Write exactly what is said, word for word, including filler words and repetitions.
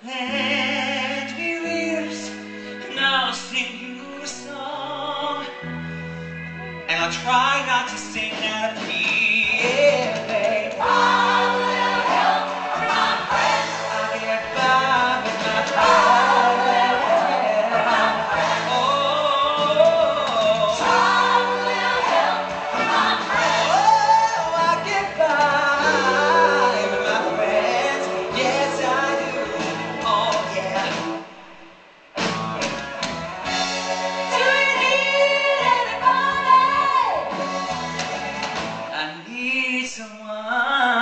Let me rest, and I'll sing you a song. And I'll try not to sing out of key, yeah, babe. I will help my friends. I'll get by with my time. Oh, time will help my friends. Oh, I'll get by with my friends. Yes, I do. Oh, yeah. Do you need anybody? I need someone.